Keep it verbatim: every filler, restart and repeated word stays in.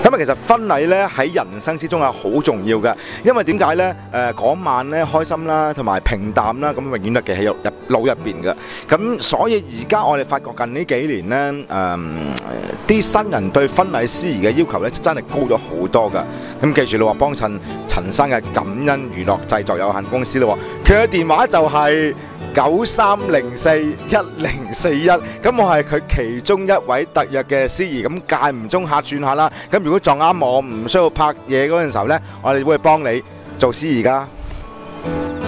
咁啊，其實婚禮咧喺人生之中係好重要嘅，因為點解咧？誒嗰晚咧開心啦，同埋平淡啦，咁永遠都記喺入入腦入邊嘅。咁所以而家我哋發覺近呢幾年咧，誒啲新人對婚禮司儀嘅要求咧真係高咗好多㗎。咁記住你話幫襯陳生嘅感恩娛樂製作有限公司咯，佢嘅電話就係九三零四一零四一，咁我係佢其中一位特約嘅司儀，咁間唔中客轉下啦。咁如果撞啱我唔需要拍嘢嗰陣時候呢，我哋會幫你做司儀㗎。